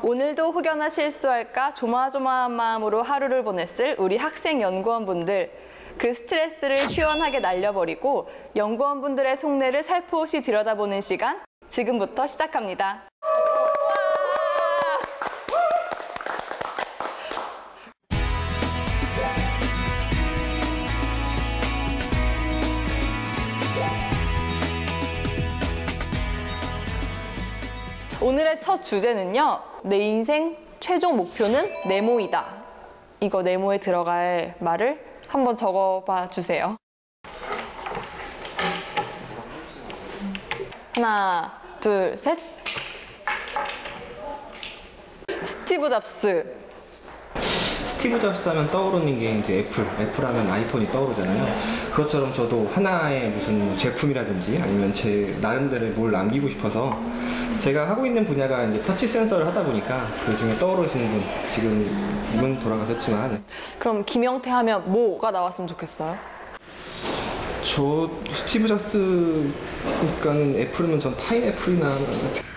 오늘도 혹여나 실수할까 조마조마한 마음으로 하루를 보냈을 우리 학생 연구원분들, 그 스트레스를 시원하게 날려버리고 연구원분들의 속내를 살포시 들여다보는 시간, 지금부터 시작합니다. 오늘의 첫 주제는요, 내 인생 최종 목표는 네모이다. 이거 네모에 들어갈 말을 한번 적어봐 주세요. 하나, 둘, 셋. 스티브 잡스. 스티브 잡스 하면 떠오르는 게 이제 애플 하면 아이폰이 떠오르잖아요. 그것처럼 저도 하나의 무슨 제품이라든지 아니면 제 나름대로 뭘 남기고 싶어서 제가 하고 있는 분야가 이제 터치 센서를 하다 보니까 그 중에 떠오르시는 분, 지금 이분 돌아가셨지만. 그럼 김영태 하면 뭐가 나왔으면 좋겠어요? 저 스티브 잡스니까는 애플이면 전 파인애플이나